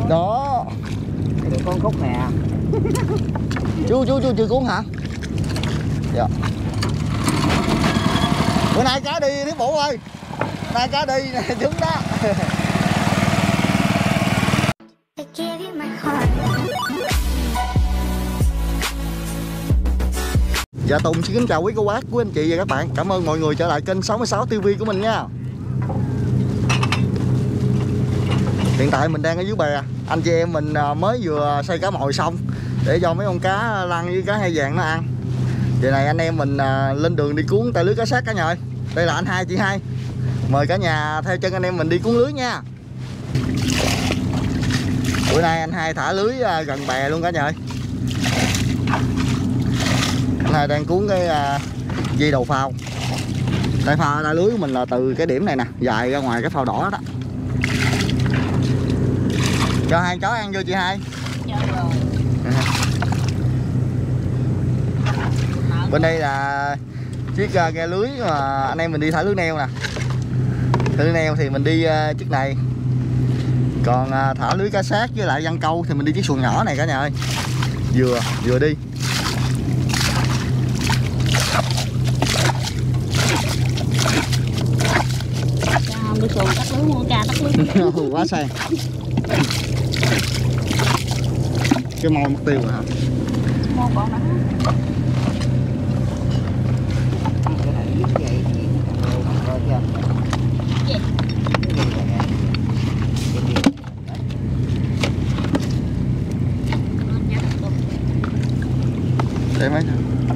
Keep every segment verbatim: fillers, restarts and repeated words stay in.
Đó. Được con khúc nè. Chú chú chú chưa cuốn hả? Dạ. Bữa nay cá đi Thiết Bổ ơi. Nay cá đi nè trứng đó. Dạ Tùng xin kính chào quý cô bác, quý anh chị và các bạn. Cảm ơn mọi người trở lại kênh sáu mươi sáu ti vi của mình nha. Hiện tại mình đang ở dưới bè. Anh chị em mình mới vừa xây cá mồi xong để cho mấy con cá lăng với cá hai vàng nó ăn. Vậy này anh em mình lên đường đi cuốn tay lưới cá sát cả nhà ơi. Đây là anh Hai, chị Hai. Mời cả nhà theo chân anh em mình đi cuốn lưới nha. Bữa nay anh Hai thả lưới gần bè luôn cả nhà ơi. Anh Hai đang cuốn cái uh, dây đầu phao. Tay phao tay lưới của mình là từ cái điểm này nè, dài ra ngoài cái phao đỏ đó. Cho hai cháu ăn vô chị Hai. Dạ rồi. Bên đây là chiếc uh, ghe lưới mà anh em mình đi thả lưới neo nè. Thả lưới neo thì mình đi uh, chiếc này. Còn uh, thả lưới cá sát với lại giăng câu thì mình đi chiếc xuồng nhỏ này cả nhà ơi. Vừa vừa đi. Bữa xuồng tắt lưới mua ca tắt lưới. Quá sang. Cái mồi mất tiêu rồi hả? Mồi còn đó. Để mấy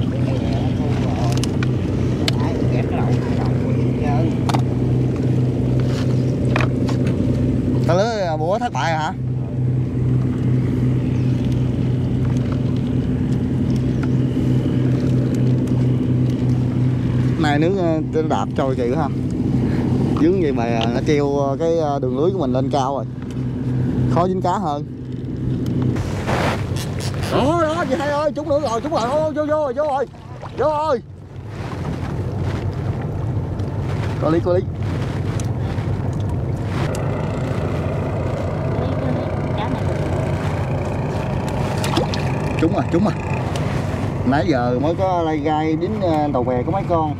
ta lưới bủa thất bại hả? Này nước đạp trôi kìa ha. Dướng vậy mà nó treo cái đường lưới của mình lên cao rồi. Khó dính cá hơn. Đó đó chị Hai ơi, trúng nữa rồi, trúng rồi, vô vô vô vô rồi. Vô rồi. Có lý có lý. Trúng rồi, trúng rồi. Nãy giờ mới có lay gai dính tàu bè có mấy con.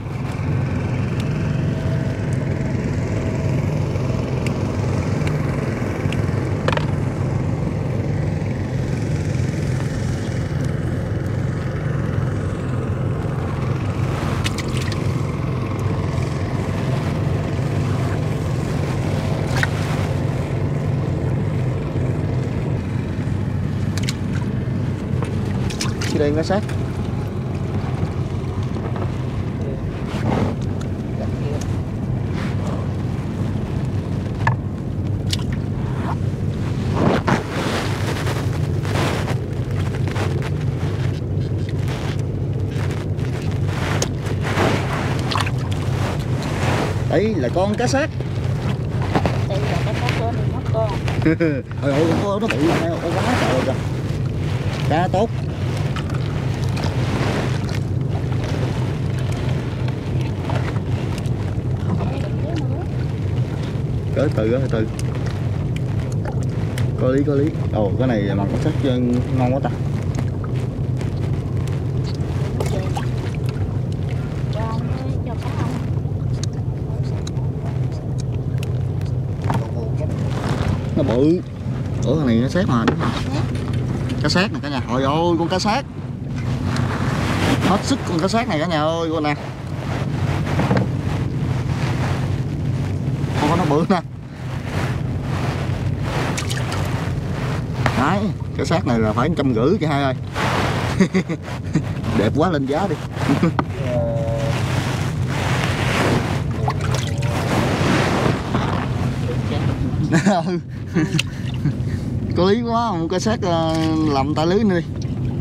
Đây nó sát. Đấy là con cá sát. Đây là cá sát lên mất con. Ôi ôi nó bự này, con quá trời kìa. Cá tốt. Cỡ từ á, từ có lý có lý. Ồ cái này mà có sát ngon quá ta. Nó bự. Ủa cái này nó sát mà đúng không? Cá sát này cả nhà. Ôi ôi con cá sát. Hết sức con cá sát này cả nhà ơi, con nè. Con nó bự nè. Đấy, cái xác này là phải một trăm rưỡi chị Hai ơi. Đẹp quá lên giá đi. Có lý quá, một cái xác làm tay lưới nữa đi.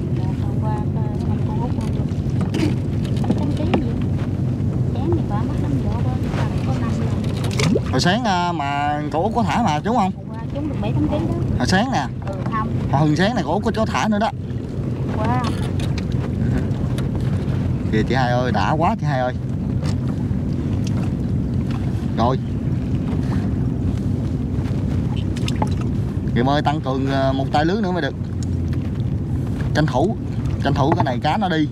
Hồi sáng mà cậu Út có thả mà đúng không? Trúng được bảy tám ký đó. Hồi sáng nè. Ừ không. Hồi sáng này cậu Út có cho thả nữa đó. Wow. Kìa chị Hai ơi, đã quá chị Hai ơi. Rồi. Kiệm ơi, tăng cường một tay lưới nữa mới được. Tranh thủ, tranh thủ cái này cá nó đi.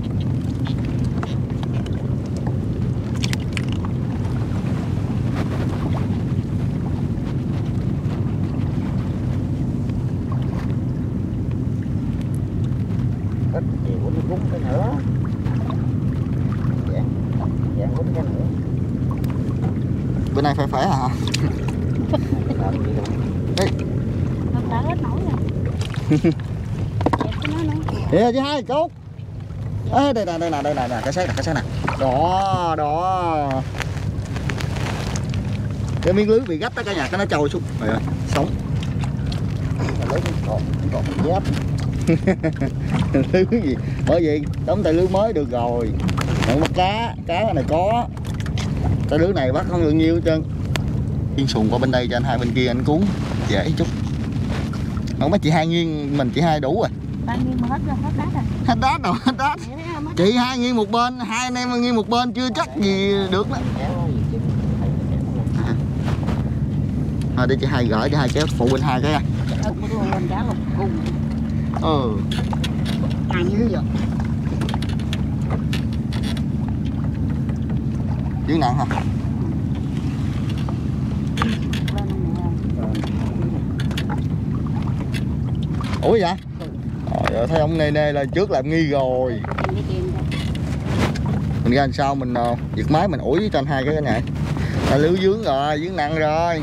Ít gì của nó cúng cái nữa. Dạng, dạng cúng cái nữa. Bữa nay phải phải hả? Làm gì đâu. Ê. Không đỡ hết nổi rồi. Dẹp cái nó nữa. Kìa chị hai cốt. Ê, đây nè, đây nè, đây nè, nè, cái xác nè, cái xác nè. Đó, đó. Cái miếng lưới bị gấp tới cả nhà, cái nó trôi xuống. Trời ơi, sống. Lấy cái cột, cái cột dép. Lưới gì? Bởi vì đóng tay lưới mới được rồi. Còn bắt cá, cá này có. Tay lưới này bắt không được nhiêu hết trơn. Nghiêng xuồng qua bên đây cho anh hai bên kia anh cuốn dễ chút. Không mấy chị hai nghiêng, mình chị hai đủ rồi. Bao nhiêu mà hết rồi, hết đát rồi. Hết đát rồi, hết đát. Vậy đó, mất. Chị hai nghiêng một bên, hai anh em nghiêng một bên chưa chắc gì được đó. Thôi để chị hai gửi cho hai kéo phụ bên hai cái ra. Ừ, mua lên cá lục cung. Ừ. À như vậy. Dữ nặng hả? Ủa vậy? Trời ơi, thấy ông nê nê là trước làm nghi rồi. Mình ra làm sao mình uh, giật máy mình ủi cho anh hai cái cái này. Ta lưới dướng rồi, dướng nặng rồi.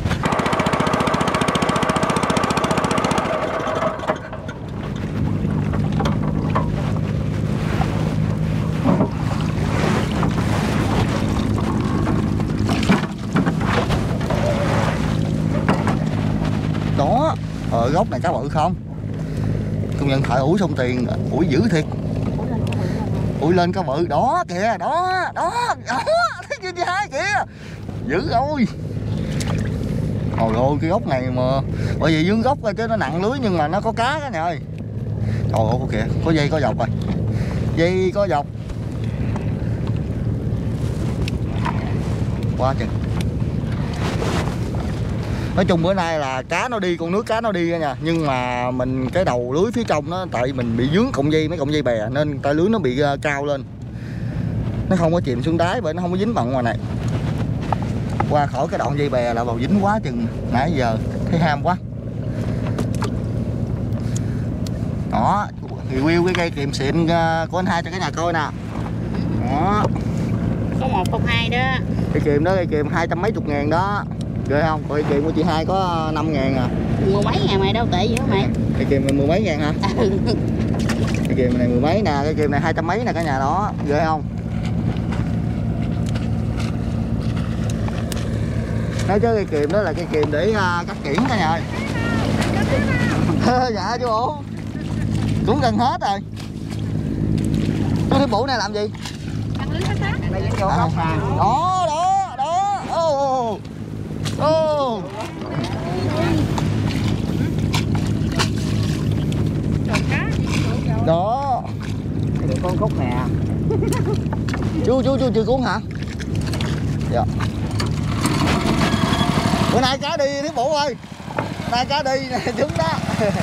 Đó, ở gốc này cá bự không? Công nhận thợ ủi xong tiền, ủi dữ thiệt. Ủi lên cá bự, đó kìa, đó, đó, đó, thấy chưa chị hai kìa. Dữ rồi. Trời ơi, cái gốc này mà, bởi vì dướng gốc ra chứ nó nặng lưới nhưng mà nó có cá cái này ơi. Trời ơi, kìa, có dây có dọc rồi. Dây có dọc. Quá chừng. Nói chung bữa nay là cá nó đi, con nước cá nó đi nha. Nhưng mà mình cái đầu lưới phía trong nó, tại mình bị dướng cọng dây, mấy cọng dây bè nên tay lưới nó bị uh, cao lên. Nó không có chìm xuống đáy bởi nó không có dính bằng ngoài này. Qua khỏi cái đoạn dây bè là vào dính quá chừng. Nãy giờ thấy ham quá. Đó, review cái cây kìm xịn uh, của anh hai cho cả nhà coi nè. Đó. Có một không hai đó. Cây kìm đó, cây kìm hai trăm mấy chục ngàn đó. Ghê không? Còn cây kìm của chị hai có năm ngàn à. Mua mấy ngàn mày đâu tệ gì hả mày? Cây kìm này mười mấy ngàn hả? Ừ. Cây kìm này mười mấy nè, cây kìm này hai trăm mấy nè cả nhà đó. Ghê không? Nói chứ cây kìm đó là cây kìm để uh, cắt kiển cả nhà ơi. Dạ chú ủ. Cũng gần hết rồi. Chú Thiểm Bụ này làm gì? Đây vẫn vô góc mà. Đó, đó, đó. Ô, ô. Đó. Được con khúc nè. Chú chú chú chưa cuốn hả? Dạ. Bữa nay cá đi Thiểm Bụ ơi. Bữa nay cá đi nè, trứng đó.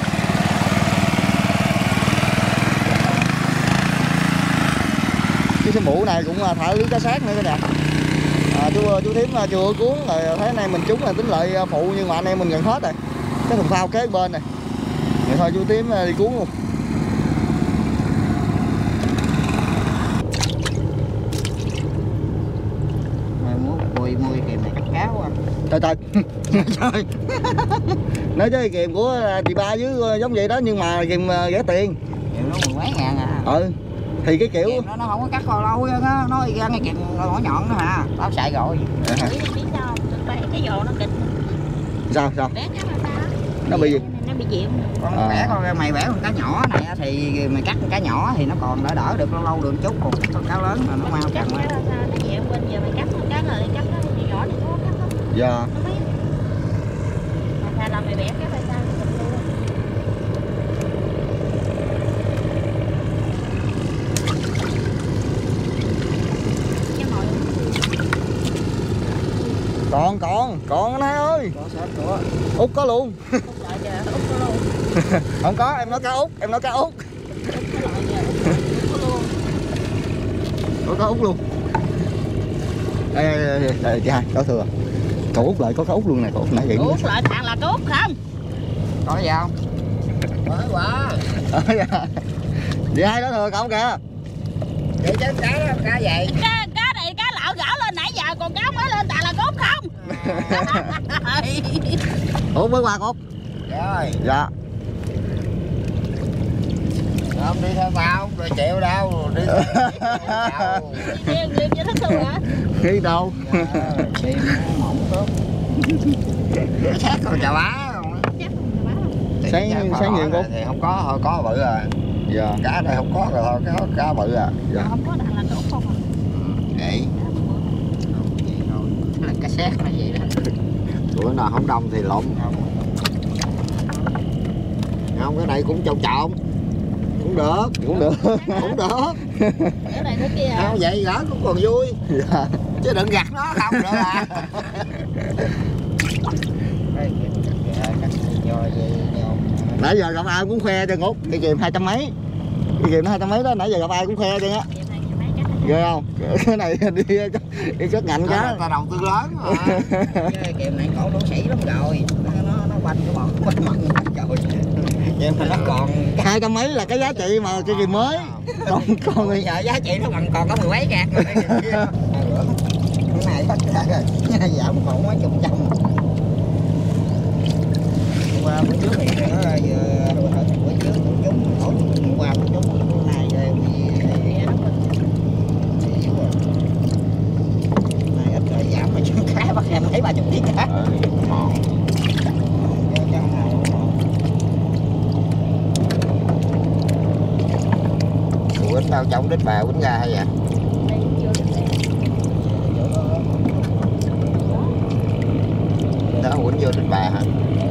Cái Thiểm Bụ này cũng thả lưới cá sát nữa đó nè. À, chú chú Thiểm chưa cuốn rồi, thấy nay mình trúng là tính lợi phụ nhưng mà anh em mình gần hết rồi. Cái thùng phao kế bên này. Vậy thôi chú Thiểm đi cuốn luôn. Mùi mùi kìm này cắt cá quá. Trời trời. Trời. Nói chứ kìm của chị ba với giống vậy đó nhưng mà kìm rẻ tiền. Kìm nó mười mấy ngàn à. Ừ. Thì cái kiểu Kìm nó, nó không có cắt bao lâu á, nó nó ra cái kìm mỏ nhọn đó hả? Tao xài rồi. Biết sao? Cái vồ nó kịch. Sao sao? Bé cá mà sao? Nó bị gì? Nó bị chịu. Con À. bẻ con mày bẻ con cá nhỏ này thì mày cắt con cá nhỏ thì nó còn đỡ đỡ được lâu lâu được chút, còn con cá lớn mà nó mau Cắt chậm. cái đó sao? Nó dẹo bên giờ mày cắt con cá này cắt nó nhỏ thì khó cắt lắm. Dạ. Nó mấy. Mà sao là mày bẻ cái phải sao? Còn còn còn anh hai ơi. Có sớm của. Út có luôn. Út lại kìa, Út có luôn. Không có, em nói cá út, em nói cá út. Út có lại kìa, Út có luôn. Có cá út luôn. Ê, ê, ê, ê, chị hai, có thừa. Cậu út lại có cá út luôn này, cậu út nãy vậy. Út lại thằng là có Út không? Có gì không? Mới quá. Chị hai đó thừa cậu kìa. Vậy chứ cá đó cá gì? Cá, cá này cá lạo gỡ lên nãy giờ còn cá mới lên tại là có Út không? Út mới qua Út. Rồi. Dạ. Không đi theo tao, rồi chịu đâu, đi theo Liêm liêm cho thích thương hả? Đi đâu? Chim mỏng tốt. Nó khác con chà bá không á. Sáng sáng nhiều không? Thì không có thôi, có bự à. Dạ. Cá đây không có rồi thôi, cá cá bự à. Dạ. Không có đạn là tốt không à? Vậy. Không vậy thôi. Là cá xét là vậy đó. Bữa nào không đông thì lộn không. Không, cái này cũng trâu trộn. Cũng được, Cũng được. cũng được. Cái này thế kia. Không vậy gỡ cũng còn vui. Dạ. Chứ đừng gặt nó không nữa là. Nãy giờ gặp ai cũng khoe cho Út cái kìm hai trăm mấy. Cái kìm nó hai trăm mấy đó, nãy giờ gặp ai cũng khoe cho á. Ghê không? Cái này đi đi cất ngạnh cá. Ta đầu tư lớn mà. Cái kìm này cổ đổ sĩ lắm rồi. Nó nó quanh cái bọn quanh mặn rồi. Nhưng mà nó còn Hai trăm mấy là cái giá trị mà cái kìm mới. Còn còn bây giờ giá trị nó còn còn có mười mấy ngàn rồi. Cái này hết rồi. Cái này giảm còn mấy chục trăm. Qua bữa trước thì nó vừa bữa trước chúng tổ qua bữa trước bữa nay rồi này ít rồi giảm mà chúng cá bắt em thấy ba chục ký cá. Quýnh đâu trong đít bà quýnh ra hay vậy? Đó quýnh vô đít bà hả?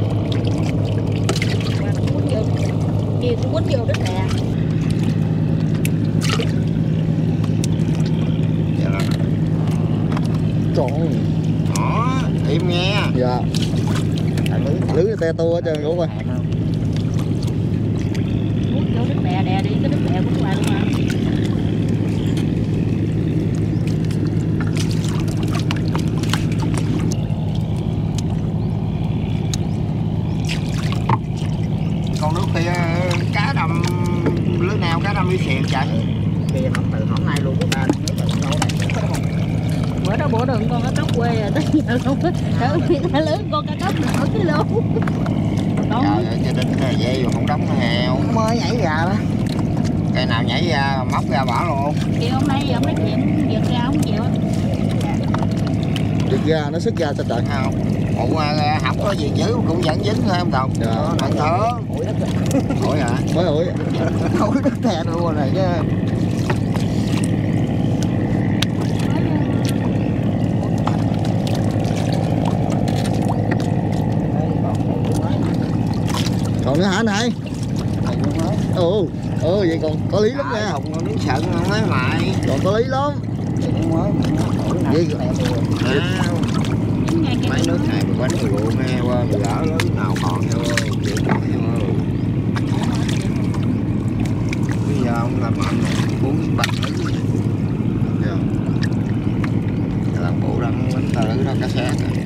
Kia tôi quýnh vô đít nè. còn Đó, im nghe. dạ. Lưới te tua hết trơn Út ơi. Quýnh vô đít bè đè đi, cái đít bè quýnh lại luôn mà. Con nước kia cá đầm lưới nào cá đầm đi xiền chạy. Kia không từ hôm nay luôn của ta nước là đâu đây. Bữa đó bữa đừng con cá cóc quê rồi tới giờ không có đỡ người ta lớn con cá cóc nổi cái luôn. Trời ơi, cho đinh là dây rồi không đóng nó heo. Mới nhảy ra đó. Cây nào nhảy ra móc ra bỏ luôn. Kêu hôm nay giờ mấy chuyện giật ra không chịu. Giật ra nó sức ra sao trời. Không. Ủa không có gì dữ cũng vẫn dính thôi em Đồng. Dạ. Nặng thở. Ủi hả? Mới ủi. Ủi đất thè luôn này chứ. Còn nữa hả anh hai? Ồ, ừ vậy còn có lý lắm nha. Không có đứng sận không nói mày. Còn có lý lắm. Vậy Mấy nước này mình quánh người ruộng heo ơi, mình lỡ lớn nào còn heo ơi, chuyện còn heo ơi. Bây giờ ông làm ăn bốn bạch mấy gì? Dạ. Làm bộ đang quánh tờ lưới đó cá xe kìa.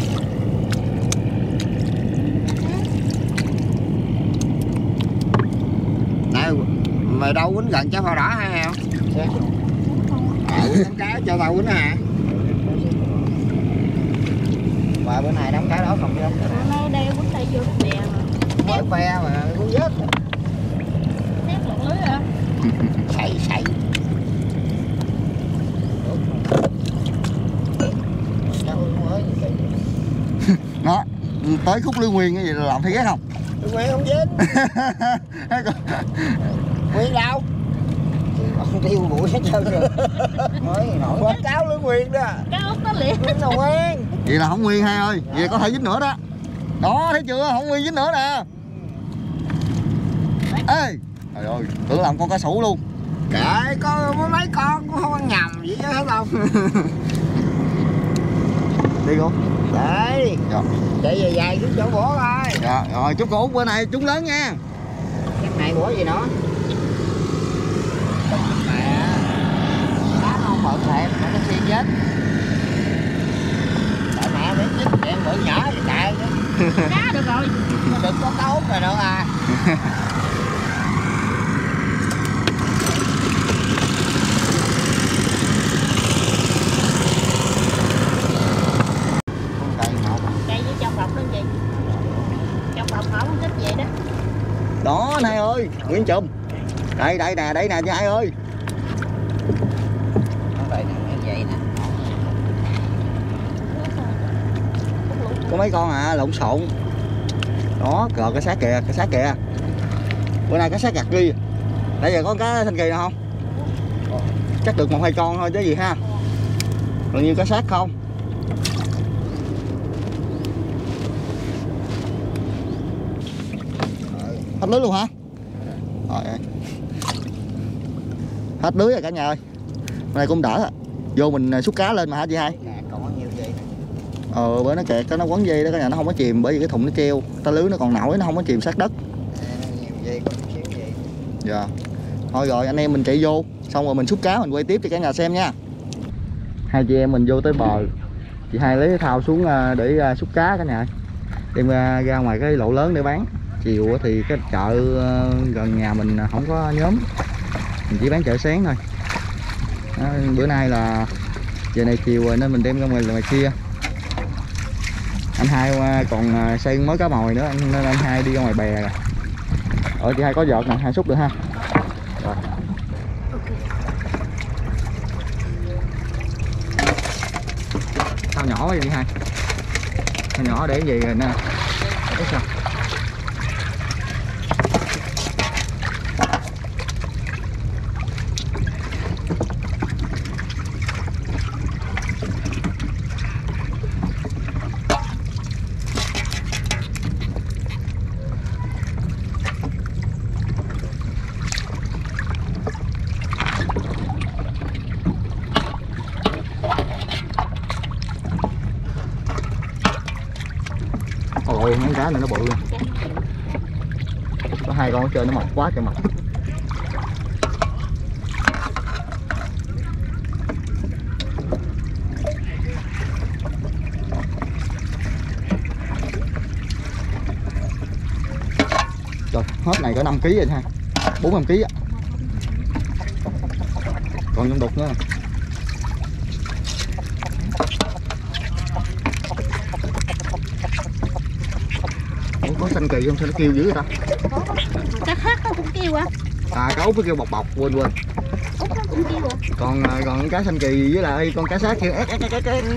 Nè, mày đâu quýnh gần trái phao đỏ hả heo? Ờ, quýnh đám cá cho tao quýnh hả? Và bữa nay đám cá đó không chứ? Nó đeo quýnh tay vô đít bè mà. Mới phe mà cũng vớt. Thép lật lưới hả? Sậy sậy. Đó, tới khúc Lương Nguyên cái gì là làm thấy ghét không? Lương Nguyên không dính. Nguyên đâu? Ông tiêu bụi hết trơn rồi. Mới nổi quảng cáo Lương Nguyên đó. Cá út nó liền. Lương Nguyên. Vậy là không nguyên hai ơi, vậy có thể dính nữa đó. Đó, thấy chưa? Không nguyên dính nữa nè. Ê, trời ơi, tưởng làm con cá sấu luôn. Kệ, có mấy con cũng không ăn nhầm vậy chứ hết không? Đi Đi cô. Đấy. Dạ. Chạy về dài xuống chỗ bổ thôi. Dạ, rồi chúc cô Út bữa nay trúng lớn nha. Cái này bổ gì nữa? Mẹ. Cá nó không bự thiệt, nó xiên chết. Tại mẹ biết chết chuyện bự nhỏ thì chạy chứ. Cá được rồi. Nó đừng có cá út rồi nữa à. Cây với trong bọc đó chị. Trong bọc họ không thích vậy đó. Đó anh hai ơi, Nguyễn Trùm. Đây đây nè, đây nè chị hai ơi. Nó vậy nè, như vậy nè. Có mấy con à, lộn xộn. Đó, rồi cái xác kìa, cái xác kìa. Bữa nay cá xác gạt ghi. Nãy giờ có cá thanh kỳ nào không? Chắc được một hai con thôi chứ gì ha. Bao nhiêu cá xác không? Hết lưới luôn hả? Rồi ơi. Hết lưới rồi cả nhà ơi. Hôm nay cũng đỡ rồi. Vô mình xúc cá lên mà hả chị hai? Nè, còn có nhiều gì. Ờ bữa nó kẹt nó quấn dây đó cả nhà, nó không có chìm bởi vì cái thùng nó treo, ta lưới nó còn nổi, nó không có chìm sát đất. Nhiều gì, có chút xíu gì. Dạ. Thôi rồi anh em mình chạy vô, xong rồi mình xúc cá mình quay tiếp cho cả nhà xem nha. Hai chị em mình vô tới bờ. Chị hai lấy thao xuống để xúc cá cả nhà. Đem ra, ra ngoài cái lộ lớn để bán. Chiều thì cái chợ gần nhà mình không có nhóm, mình chỉ bán chợ sáng thôi. Đó, bữa nay là giờ này chiều rồi nên mình đem ra ngoài ngoài kia. Anh hai còn xây mới cá mồi nữa nên anh hai đi ra ngoài bè rồi. Ở chị hai có giọt nè, hai xúc được ha. Rồi. Thao nhỏ quá chị hai. Thao nhỏ để gì rồi nè. Thấy sao? Ôi mấy cá này nó bự luôn. Có hai con ở trên nó mập quá trời mập. Rồi hết này có năm ký rồi ha. bốn năm ký á. Còn trong đục nữa. Có xanh kỳ không sao nó kêu dữ vậy ta? Cá khác nó cũng kêu à. À cá út nó kêu bọc bọc, quên quên. Út nó cũng kêu à. Còn còn cá xanh kỳ với lại con cá sát kêu ét ét ét ét ét.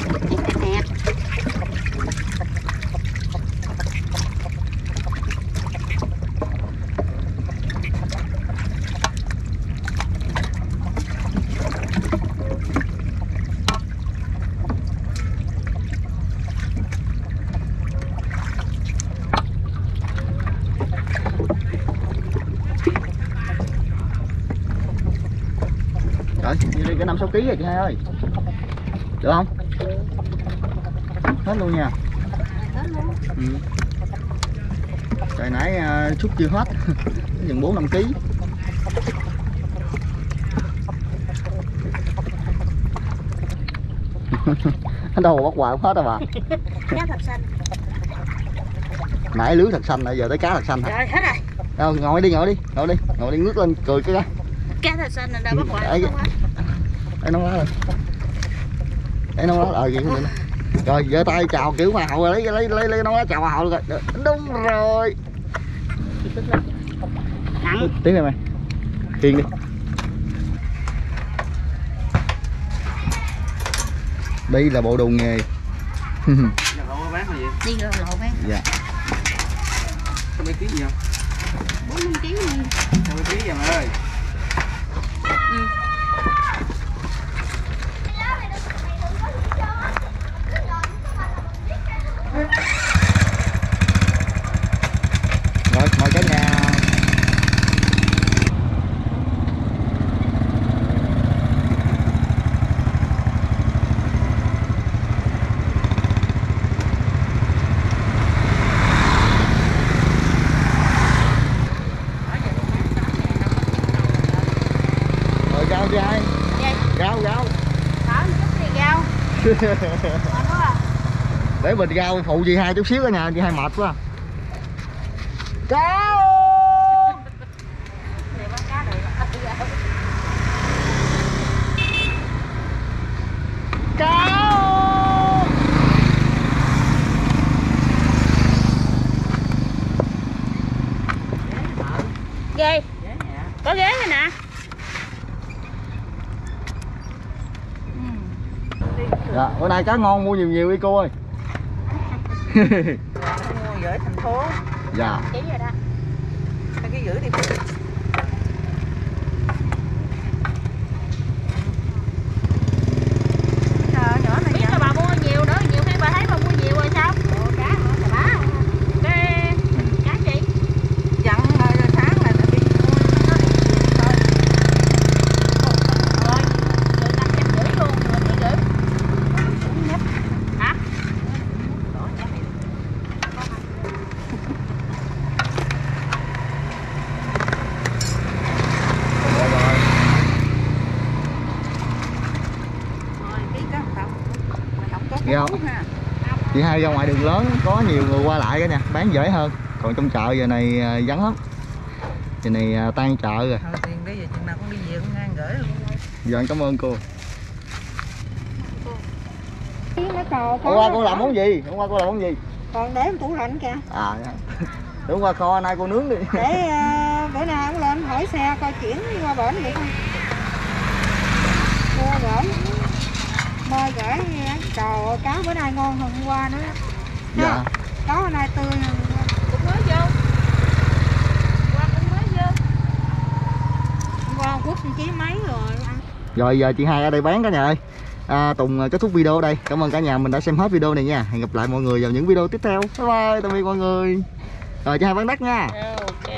Rồi, như đi cái năm sáu ký rồi chị hai ơi. Được không? Hết luôn nha. Hết luôn. Ừ. Trời nãy uh, chút chưa hết. Chừng bốn năm ký. Đâu mà bắt hoài không hết rồi bà. Cá thật xanh. Nãy lưới thật xanh rồi giờ tới cá thật xanh hả? Rồi hết rồi. Đâu, ngồi đi, ngồi đi, ngồi đi, ngồi đi ngước lên cười cái đó. Cá thật xanh rồi đâu bắt hoài Đấy, không hết. Đấy nóng quá rồi. Đấy nóng quá rồi. Rồi, rồi giơ tay chào kiểu mà hậu lấy lấy lấy lấy nóng quá chào hậu rồi. Đúng rồi. Nặng. Tiếng này mày. Kiên đi. Đây là bộ đồ nghề. Đi rồi lộ bán. Dạ. Có mấy ký gì không? bốn năm ký gì. Có mấy ký vậy mà ơi. Ừ. Rồi mời cả nhà. Để mình ra phụ chị hai chút xíu ở nhà, chị hai mệt quá. Cá cá ghê, có ghế này nè. Dạ, bữa nay cá ngon mua nhiều nhiều đi cô ơi. Mua gửi thành phố. Dạ. Chỉ vậy đó. Cái gửi đi. Nhỏ này Biết là bà mua nhiều nữa, nhiều khi bà thấy bà mua nhiều rồi sao? Ủa, cá hả? Bà bá không? Cái cá gì? dặn sáng là đi mua nó đi thôi. Rồi, rồi năm trăm rưỡi luôn, rồi chị gửi. Hả? Nghe không? Chị hai ra ngoài đường lớn có nhiều người qua lại cái nè, bán dễ hơn. Còn trong chợ giờ này vắng lắm. Giờ này tan chợ rồi. Thôi tiền đi giờ chừng nào con đi về con ngang gửi luôn. Dạ cảm ơn cô. Nó cò. Hôm qua cô làm món gì? Hôm qua cô làm món gì? Còn để trong tủ lạnh kìa. À dạ. Hôm qua kho nay cô nướng đi. Để uh, bữa nào ông lên hỏi xe coi chuyển qua bển vậy không? Mua gửi. Mời gửi cò cá bữa nay ngon hơn hôm qua nữa. Dạ. Cá hôm nay tươi hơn. Cũng mới vô. Qua cũng mới vô. Hôm qua quất chí mấy rồi. Rồi giờ chị hai ở đây bán cả nhà ơi. À, Tùng kết thúc video ở đây. Cảm ơn cả nhà mình đã xem hết video này nha. Hẹn gặp lại mọi người vào những video tiếp theo. Bye bye, tạm biệt mọi người. Rồi chị hai bán đất nha. Ok.